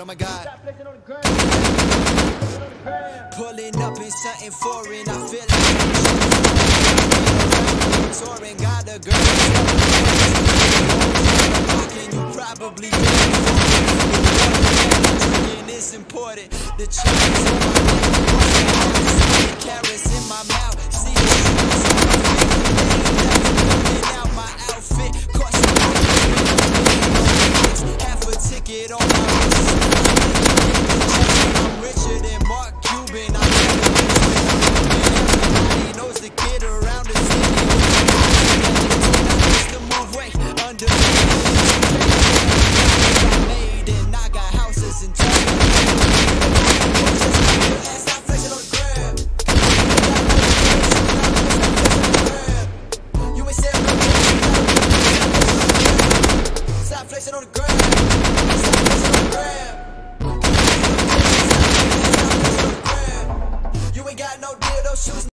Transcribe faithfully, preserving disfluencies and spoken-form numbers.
oh my God. Stop flexing on the ground. Pulling up in something foreign, I feel like soaring, got a girl. Walking, you probably drinking is important. The chains in my neck, carrots in my mouth. See the shoes on my feet, never out my outfit. Cost half a ticket on my wrist. I'm richer than Mark Cuban. I'm everybody knows the kid around the city. It's the move way under made, and I got houses in town. Stop flexing on the gram. You ain't saying stop flexing on the gram. Stop flexing on the gram.